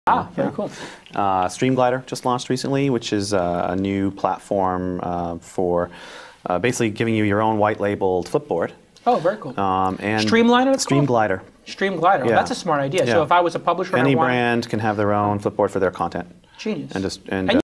Very cool. StreamGlider just launched recently, which is a new platform for basically giving you your own white-labeled Flipboard. Oh, very cool. And StreamGlider, it's called? StreamGlider. StreamGlider. Yeah. Well, that's a smart idea. Yeah. So if I was a publisher, any brand can have their own Flipboard for their content. Genius. And